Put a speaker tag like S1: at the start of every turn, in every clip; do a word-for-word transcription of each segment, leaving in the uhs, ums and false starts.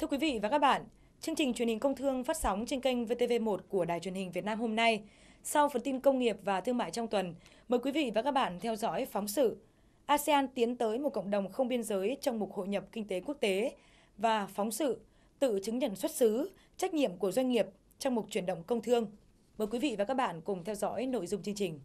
S1: Thưa quý vị và các bạn, chương trình truyền hình công thương phát sóng trên kênh vê tê vê một của Đài Truyền hình Việt Nam hôm nay. Sau phần tin công nghiệp và thương mại trong tuần, mời quý vị và các bạn theo dõi phóng sự a sê an tiến tới một cộng đồng không biên giới trong mục hội nhập kinh tế quốc tế và phóng sự tự chứng nhận xuất xứ, trách nhiệm của doanh nghiệp trong mục chuyển động công thương. Mời quý vị và các bạn cùng theo dõi nội dung chương trình.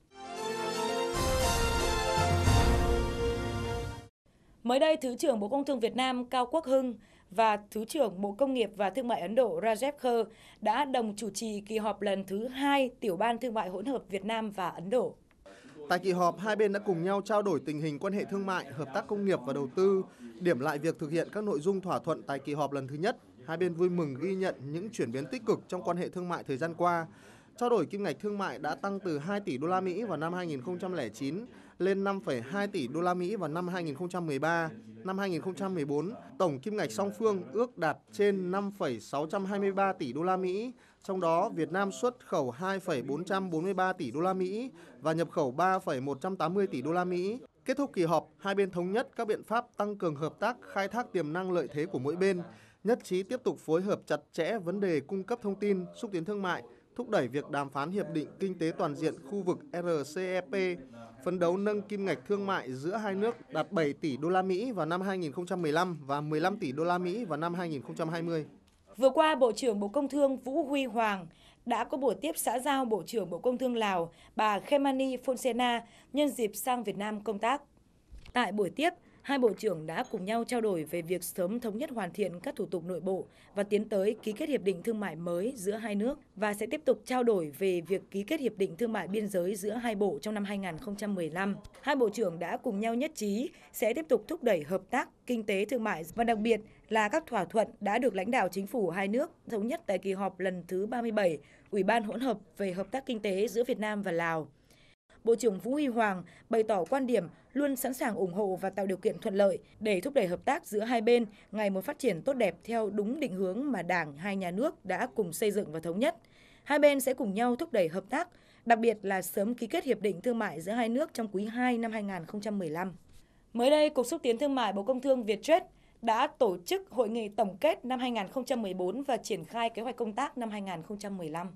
S1: Mới đây, Thứ trưởng Bộ Công Thương Việt Nam Cao Quốc Hưng và Thứ trưởng Bộ Công nghiệp và Thương mại Ấn Độ Rajesh Kher đã đồng chủ trì kỳ họp lần thứ hai Tiểu ban Thương mại hỗn hợp Việt Nam và Ấn Độ.
S2: Tại kỳ họp, hai bên đã cùng nhau trao đổi tình hình quan hệ thương mại, hợp tác công nghiệp và đầu tư, điểm lại việc thực hiện các nội dung thỏa thuận tại kỳ họp lần thứ nhất. Hai bên vui mừng ghi nhận những chuyển biến tích cực trong quan hệ thương mại thời gian qua. Trao đổi kim ngạch thương mại đã tăng từ hai tỷ đô la Mỹ vào năm hai nghìn không trăm lẻ chín lên năm phẩy hai tỷ đô la Mỹ vào năm hai nghìn không trăm mười ba. Năm hai nghìn không trăm mười bốn, tổng kim ngạch song phương ước đạt trên năm phẩy sáu trăm hai mươi ba tỷ đô la Mỹ, trong đó Việt Nam xuất khẩu hai phẩy bốn trăm bốn mươi ba tỷ đô la Mỹ và nhập khẩu ba phẩy một trăm tám mươi tỷ đô la Mỹ. Kết thúc kỳ họp, hai bên thống nhất các biện pháp tăng cường hợp tác, khai thác tiềm năng lợi thế của mỗi bên, nhất trí tiếp tục phối hợp chặt chẽ vấn đề cung cấp thông tin, xúc tiến thương mại, thúc đẩy việc đàm phán hiệp định kinh tế toàn diện khu vực rờ xê e pê, phấn đấu nâng kim ngạch thương mại giữa hai nước đạt bảy tỷ đô la Mỹ vào năm hai nghìn không trăm mười lăm và mười lăm tỷ đô la Mỹ vào năm hai nghìn không trăm hai mươi.
S1: Vừa qua, Bộ trưởng Bộ Công Thương Vũ Huy Hoàng đã có buổi tiếp xã giao Bộ trưởng Bộ Công Thương Lào bà Khemani Phonsena nhân dịp sang Việt Nam công tác. Tại buổi tiếp, hai bộ trưởng đã cùng nhau trao đổi về việc sớm thống nhất hoàn thiện các thủ tục nội bộ và tiến tới ký kết hiệp định thương mại mới giữa hai nước và sẽ tiếp tục trao đổi về việc ký kết hiệp định thương mại biên giới giữa hai bộ trong năm hai nghìn không trăm mười lăm. Hai bộ trưởng đã cùng nhau nhất trí sẽ tiếp tục thúc đẩy hợp tác kinh tế thương mại và đặc biệt là các thỏa thuận đã được lãnh đạo chính phủ hai nước thống nhất tại kỳ họp lần thứ ba mươi bảy Ủy ban hỗn hợp về hợp tác kinh tế giữa Việt Nam và Lào. Bộ trưởng Vũ Huy Hoàng bày tỏ quan điểm luôn sẵn sàng ủng hộ và tạo điều kiện thuận lợi để thúc đẩy hợp tác giữa hai bên ngày một phát triển tốt đẹp theo đúng định hướng mà Đảng hai nhà nước đã cùng xây dựng và thống nhất. Hai bên sẽ cùng nhau thúc đẩy hợp tác, đặc biệt là sớm ký kết hiệp định thương mại giữa hai nước trong quý hai năm hai nghìn không trăm mười lăm. Mới đây, Cục Xúc tiến Thương mại Bộ Công Thương Viettrade đã tổ chức hội nghị tổng kết năm hai nghìn không trăm mười bốn và triển khai kế hoạch công tác năm hai nghìn không trăm mười lăm.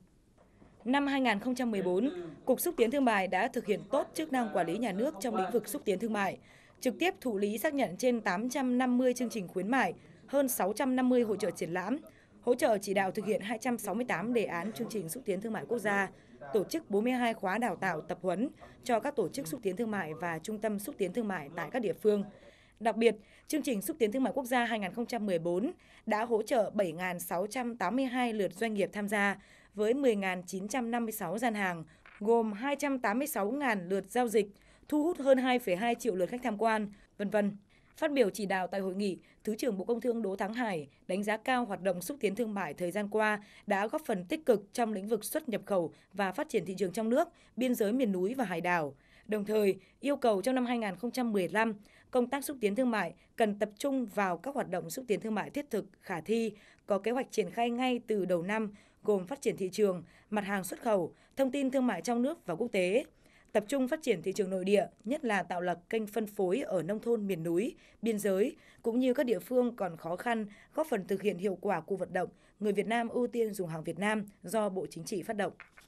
S1: Năm hai nghìn không trăm mười bốn, Cục Xúc tiến Thương mại đã thực hiện tốt chức năng quản lý nhà nước trong lĩnh vực xúc tiến thương mại, trực tiếp thụ lý xác nhận trên tám trăm năm mươi chương trình khuyến mại, hơn sáu trăm năm mươi hội chợ triển lãm, hỗ trợ chỉ đạo thực hiện hai trăm sáu mươi tám đề án chương trình xúc tiến thương mại quốc gia, tổ chức bốn mươi hai khóa đào tạo tập huấn cho các tổ chức xúc tiến thương mại và trung tâm xúc tiến thương mại tại các địa phương. Đặc biệt, chương trình xúc tiến thương mại quốc gia hai nghìn không trăm mười bốn đã hỗ trợ bảy nghìn sáu trăm tám mươi hai lượt doanh nghiệp tham gia với mười nghìn chín trăm năm mươi sáu gian hàng, gồm hai trăm tám mươi sáu nghìn lượt giao dịch, thu hút hơn hai phẩy hai triệu lượt khách tham quan, vân vân. Phát biểu chỉ đạo tại hội nghị, Thứ trưởng Bộ Công Thương Đỗ Thắng Hải đánh giá cao hoạt động xúc tiến thương mại thời gian qua đã góp phần tích cực trong lĩnh vực xuất nhập khẩu và phát triển thị trường trong nước, biên giới miền núi và hải đảo. Đồng thời, yêu cầu trong năm hai nghìn không trăm mười lăm, công tác xúc tiến thương mại cần tập trung vào các hoạt động xúc tiến thương mại thiết thực, khả thi, có kế hoạch triển khai ngay từ đầu năm, gồm phát triển thị trường, mặt hàng xuất khẩu, thông tin thương mại trong nước và quốc tế. Tập trung phát triển thị trường nội địa, nhất là tạo lập kênh phân phối ở nông thôn miền núi, biên giới, cũng như các địa phương còn khó khăn, góp phần thực hiện hiệu quả cuộc vận động Người Việt Nam ưu tiên dùng hàng Việt Nam do Bộ Chính trị phát động.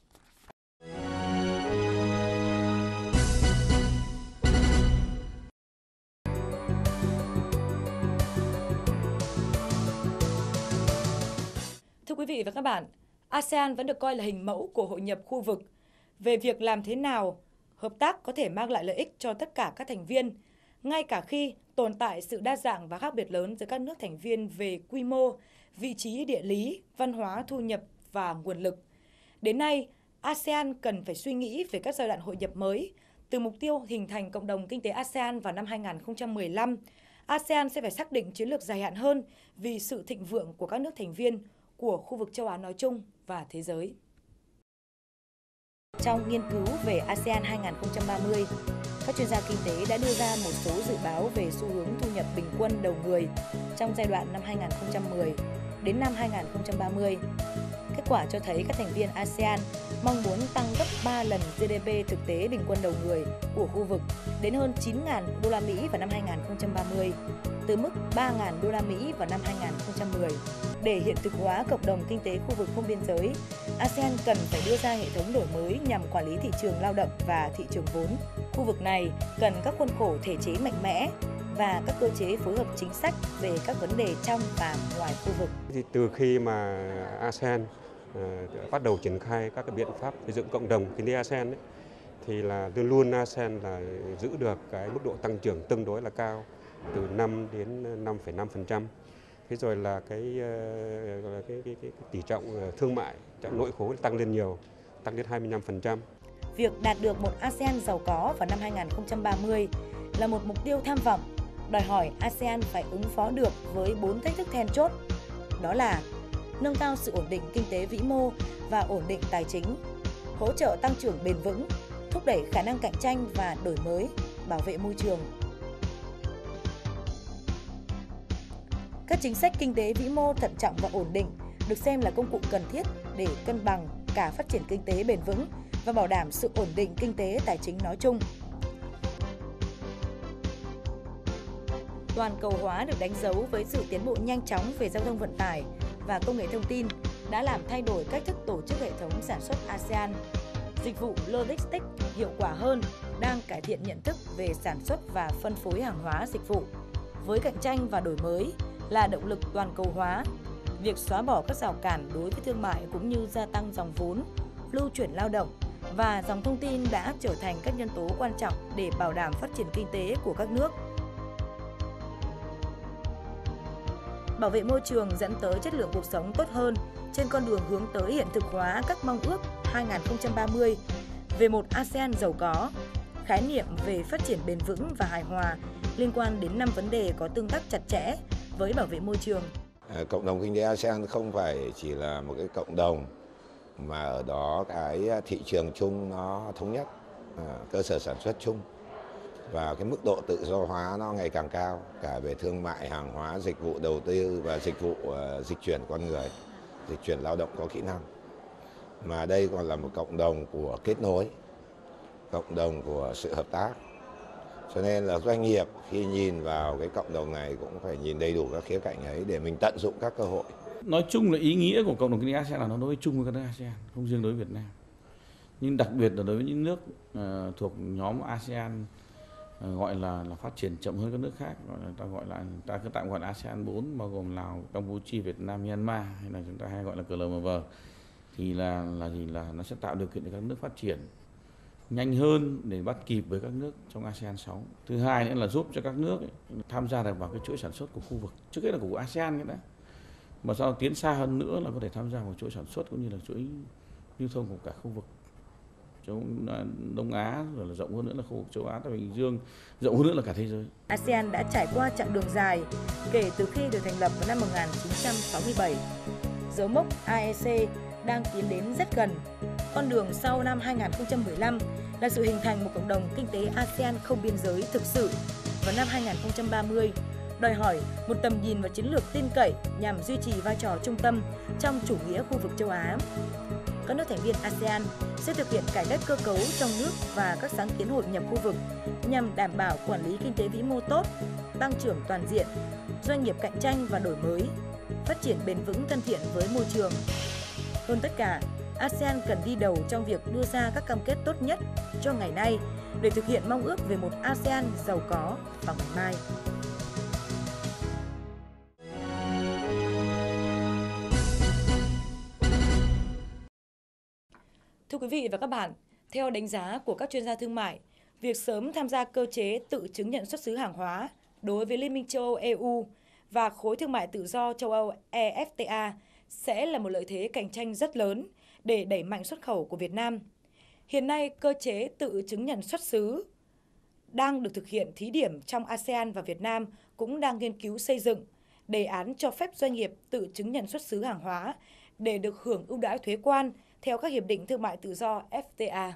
S1: Thưa quý vị và các bạn, a sê an vẫn được coi là hình mẫu của hội nhập khu vực về việc làm thế nào hợp tác có thể mang lại lợi ích cho tất cả các thành viên, ngay cả khi tồn tại sự đa dạng và khác biệt lớn giữa các nước thành viên về quy mô, vị trí địa lý, văn hóa, thu nhập và nguồn lực. Đến nay, a sê an cần phải suy nghĩ về các giai đoạn hội nhập mới. Từ mục tiêu hình thành cộng đồng kinh tế a sê an vào năm hai nghìn không trăm mười lăm, a sê an sẽ phải xác định chiến lược dài hạn hơn vì sự thịnh vượng của các nước thành viên, của khu vực châu Á nói chung và thế giới. Trong nghiên cứu về a sê an hai nghìn không trăm ba mươi, các chuyên gia kinh tế đã đưa ra một số dự báo về xu hướng thu nhập bình quân đầu người trong giai đoạn năm hai nghìn không trăm mười đến năm hai nghìn không trăm ba mươi. Kết quả cho thấy các thành viên a sê an mong muốn tăng gấp ba lần giê đê pê thực tế bình quân đầu người của khu vực đến hơn chín nghìn đô la Mỹ vào năm hai nghìn không trăm ba mươi, từ mức ba nghìn đô la Mỹ vào năm hai nghìn không trăm mười. Để hiện thực hóa cộng đồng kinh tế khu vực không biên giới, a sê an cần phải đưa ra hệ thống đổi mới nhằm quản lý thị trường lao động và thị trường vốn. Khu vực này cần các khuôn khổ thể chế mạnh mẽ và các cơ chế phối hợp chính sách về các vấn đề trong và ngoài khu vực.
S3: Thì từ khi mà a sê an uh, bắt đầu triển khai các cái biện pháp xây dựng cộng đồng kinh tế a sê an ấy, thì là luôn luôn a sê an là giữ được cái mức độ tăng trưởng tương đối là cao, từ năm đến năm phẩy năm phần trăm. Thế rồi là cái, cái, cái, cái, cái tỷ trọng thương mại, trọng nội khối tăng lên nhiều, tăng đến hai mươi lăm phần trăm.
S1: Việc đạt được một a sê an giàu có vào năm hai nghìn không trăm ba mươi là một mục tiêu tham vọng, đòi hỏi a sê an phải ứng phó được với bốn thách thức then chốt. Đó là nâng cao sự ổn định kinh tế vĩ mô và ổn định tài chính, hỗ trợ tăng trưởng bền vững, thúc đẩy khả năng cạnh tranh và đổi mới, bảo vệ môi trường. Các chính sách kinh tế vĩ mô thận trọng và ổn định được xem là công cụ cần thiết để cân bằng cả phát triển kinh tế bền vững và bảo đảm sự ổn định kinh tế tài chính nói chung. Toàn cầu hóa được đánh dấu với sự tiến bộ nhanh chóng về giao thông vận tải và công nghệ thông tin đã làm thay đổi cách thức tổ chức hệ thống sản xuất a sê an. Dịch vụ logistics hiệu quả hơn đang cải thiện nhận thức về sản xuất và phân phối hàng hóa dịch vụ. Với cạnh tranh và đổi mới là động lực toàn cầu hóa, việc xóa bỏ các rào cản đối với thương mại cũng như gia tăng dòng vốn, lưu chuyển lao động và dòng thông tin đã trở thành các nhân tố quan trọng để bảo đảm phát triển kinh tế của các nước. Bảo vệ môi trường dẫn tới chất lượng cuộc sống tốt hơn trên con đường hướng tới hiện thực hóa các mong ước hai nghìn không trăm ba mươi về một a sê an giàu có, khái niệm về phát triển bền vững và hài hòa liên quan đến năm vấn đề có tương tác chặt chẽ với bảo vệ môi trường.
S4: Cộng đồng kinh tế a sê an không phải chỉ là một cái cộng đồng mà ở đó cái thị trường chung nó thống nhất, cơ sở sản xuất chung và cái mức độ tự do hóa nó ngày càng cao cả về thương mại, hàng hóa, dịch vụ đầu tư và dịch vụ uh, dịch chuyển con người, dịch chuyển lao động có kỹ năng. Mà đây còn là một cộng đồng của kết nối, cộng đồng của sự hợp tác. Cho nên là doanh nghiệp khi nhìn vào cái cộng đồng này cũng phải nhìn đầy đủ các khía cạnh ấy để mình tận dụng các cơ hội.
S5: Nói chung là ý nghĩa của cộng đồng kinh tế a sê an là nó đối chung với các nước a sê an, không riêng đối với Việt Nam. Nhưng đặc biệt là đối với những nước uh, thuộc nhóm a sê an uh, gọi là là phát triển chậm hơn các nước khác, gọi là ta gọi là ta cứ tạm gọi là a sê an bốn, bao gồm Lào, Campuchia, Việt Nam, Myanmar, hay là chúng ta hay gọi là cờ lờ em vê, thì là là gì là nó sẽ tạo điều kiện để các nước phát triển nhanh hơn để bắt kịp với các nước trong a sê an sáu. Thứ hai nữa là giúp cho các nước ấy, tham gia được vào cái chuỗi sản xuất của khu vực, trước hết là của a sê an cái đã, mà sau tiến xa hơn nữa là có thể tham gia vào chuỗi sản xuất cũng như là chuỗi lưu thông của cả khu vực châu Đông Á, rồi là rộng hơn nữa là khu vực châu Á, Thái Bình Dương, rộng hơn nữa là cả thế giới.
S1: a sê an đã trải qua chặng đường dài kể từ khi được thành lập vào năm một nghìn chín trăm sáu mươi bảy. Dấu mốc a e xê đang tiến đến rất gần. Con đường sau năm hai nghìn không trăm mười lăm là sự hình thành một cộng đồng kinh tế a sê an không biên giới thực sự vào năm hai nghìn không trăm ba mươi, đòi hỏi một tầm nhìn và chiến lược tin cậy nhằm duy trì vai trò trung tâm trong chủ nghĩa khu vực châu Á. Các nước thành viên a sê an sẽ thực hiện cải cách cơ cấu trong nước và các sáng kiến hội nhập khu vực nhằm đảm bảo quản lý kinh tế vĩ mô tốt, tăng trưởng toàn diện, doanh nghiệp cạnh tranh và đổi mới, phát triển bền vững thân thiện với môi trường. Hơn tất cả, a sê an cần đi đầu trong việc đưa ra các cam kết tốt nhất cho ngày nay để thực hiện mong ước về một a sê an giàu có vào ngày mai. Thưa quý vị và các bạn, theo đánh giá của các chuyên gia thương mại, việc sớm tham gia cơ chế tự chứng nhận xuất xứ hàng hóa đối với Liên minh châu Âu e u và khối thương mại tự do châu Âu e ép tê a sẽ là một lợi thế cạnh tranh rất lớn để đẩy mạnh xuất khẩu của Việt Nam. Hiện nay, cơ chế tự chứng nhận xuất xứ đang được thực hiện thí điểm trong a sê an và Việt Nam cũng đang nghiên cứu xây dựng đề án cho phép doanh nghiệp tự chứng nhận xuất xứ hàng hóa để được hưởng ưu đãi thuế quan theo các hiệp định thương mại tự do ép tê a.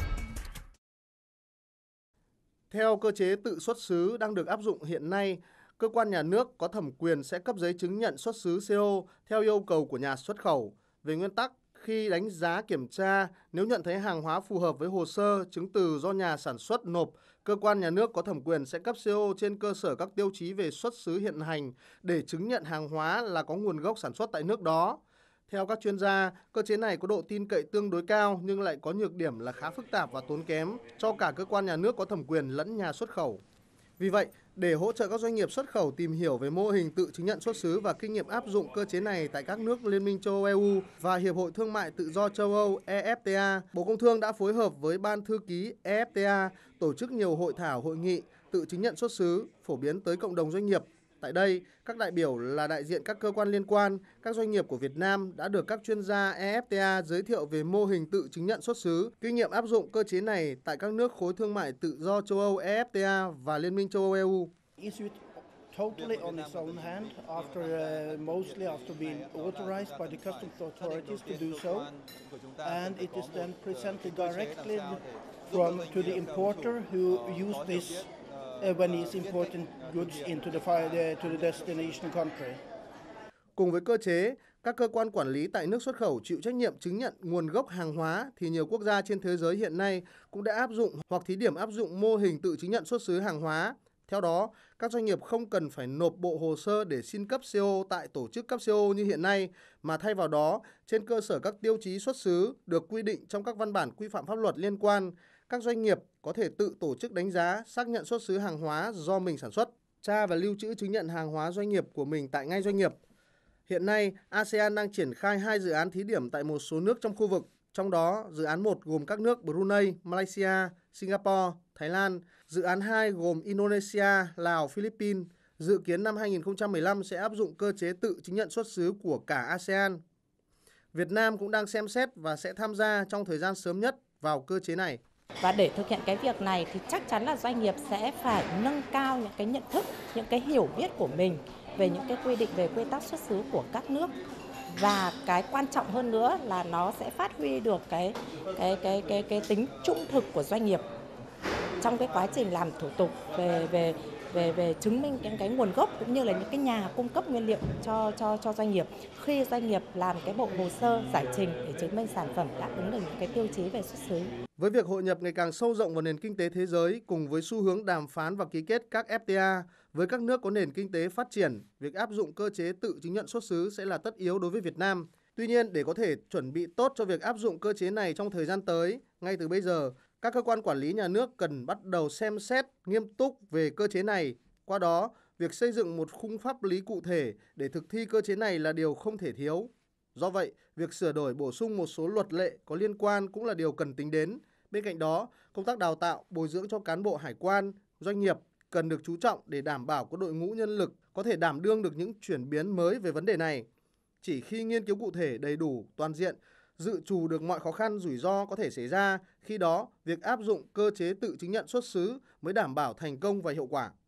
S2: Theo cơ chế tự xuất xứ đang được áp dụng hiện nay, cơ quan nhà nước có thẩm quyền sẽ cấp giấy chứng nhận xuất xứ xê ô theo yêu cầu của nhà xuất khẩu. Về nguyên tắc, khi đánh giá kiểm tra, nếu nhận thấy hàng hóa phù hợp với hồ sơ, chứng từ do nhà sản xuất nộp, cơ quan nhà nước có thẩm quyền sẽ cấp xê ô trên cơ sở các tiêu chí về xuất xứ hiện hành để chứng nhận hàng hóa là có nguồn gốc sản xuất tại nước đó. Theo các chuyên gia, cơ chế này có độ tin cậy tương đối cao nhưng lại có nhược điểm là khá phức tạp và tốn kém cho cả cơ quan nhà nước có thẩm quyền lẫn nhà xuất khẩu. Vì vậy, để hỗ trợ các doanh nghiệp xuất khẩu tìm hiểu về mô hình tự chứng nhận xuất xứ và kinh nghiệm áp dụng cơ chế này tại các nước Liên minh châu Âu e u và Hiệp hội Thương mại Tự do châu Âu e ép tê a, Bộ Công Thương đã phối hợp với Ban Thư ký e ép tê a tổ chức nhiều hội thảo, hội nghị tự chứng nhận xuất xứ, phổ biến tới cộng đồng doanh nghiệp. Tại đây, các đại biểu là đại diện các cơ quan liên quan, các doanh nghiệp của Việt Nam đã được các chuyên gia e ép tê a giới thiệu về mô hình tự chứng nhận xuất xứ, kinh nghiệm áp dụng cơ chế này tại các nước khối thương mại tự do châu Âu e ép tê a và Liên minh châu Âu e u.
S6: Totally on its own hand after uh, mostly after being authorized by the customs authorities to do so, and it is then presented directly from to the importer who used this uh, when he's importing goods into the uh, to the destination country.
S2: Cùng với cơ chế, các cơ quan quản lý tại nước xuất khẩu chịu trách nhiệm chứng nhận nguồn gốc hàng hóa thì nhiều quốc gia trên thế giới hiện nay cũng đã áp dụng hoặc thí điểm áp dụng mô hình tự chứng nhận xuất xứ hàng hóa. Theo đó, các doanh nghiệp không cần phải nộp bộ hồ sơ để xin cấp xê ô tại tổ chức cấp xê ô như hiện nay, mà thay vào đó, trên cơ sở các tiêu chí xuất xứ được quy định trong các văn bản quy phạm pháp luật liên quan, các doanh nghiệp có thể tự tổ chức đánh giá, xác nhận xuất xứ hàng hóa do mình sản xuất, tra và lưu trữ chứng nhận hàng hóa doanh nghiệp của mình tại ngay doanh nghiệp. Hiện nay, a sê an đang triển khai hai dự án thí điểm tại một số nước trong khu vực. Trong đó, dự án một gồm các nước Brunei, Malaysia, Singapore, Thái Lan. Dự án hai gồm Indonesia, Lào, Philippines. Dự kiến năm hai nghìn không trăm mười lăm sẽ áp dụng cơ chế tự chứng nhận xuất xứ của cả a sê an. Việt Nam cũng đang xem xét và sẽ tham gia trong thời gian sớm nhất vào cơ chế này.
S7: Và để thực hiện cái việc này thì chắc chắn là doanh nghiệp sẽ phải nâng cao những cái nhận thức, những cái hiểu biết của mình về những cái quy định về quy tắc xuất xứ của các nước. Và cái quan trọng hơn nữa là nó sẽ phát huy được cái cái cái cái cái tính trung thực của doanh nghiệp trong cái quá trình làm thủ tục về về về về chứng minh những cái nguồn gốc cũng như là những cái nhà cung cấp nguyên liệu cho cho cho doanh nghiệp khi doanh nghiệp làm cái bộ hồ sơ giải trình để chứng minh sản phẩm đáp ứng được những cái tiêu chí về xuất xứ.
S2: Với việc hội nhập ngày càng sâu rộng vào nền kinh tế thế giới cùng với xu hướng đàm phán và ký kết các ép tê a với các nước có nền kinh tế phát triển, việc áp dụng cơ chế tự chứng nhận xuất xứ sẽ là tất yếu đối với Việt Nam. Tuy nhiên, để có thể chuẩn bị tốt cho việc áp dụng cơ chế này trong thời gian tới, ngay từ bây giờ, các cơ quan quản lý nhà nước cần bắt đầu xem xét nghiêm túc về cơ chế này. Qua đó, việc xây dựng một khung pháp lý cụ thể để thực thi cơ chế này là điều không thể thiếu. Do vậy, việc sửa đổi bổ sung một số luật lệ có liên quan cũng là điều cần tính đến. Bên cạnh đó, công tác đào tạo, bồi dưỡng cho cán bộ hải quan, doanh nghiệp cần được chú trọng để đảm bảo có đội ngũ nhân lực có thể đảm đương được những chuyển biến mới về vấn đề này. Chỉ khi nghiên cứu cụ thể, đầy đủ, toàn diện, dự trù được mọi khó khăn, rủi ro có thể xảy ra, khi đó việc áp dụng cơ chế tự chứng nhận xuất xứ mới đảm bảo thành công và hiệu quả.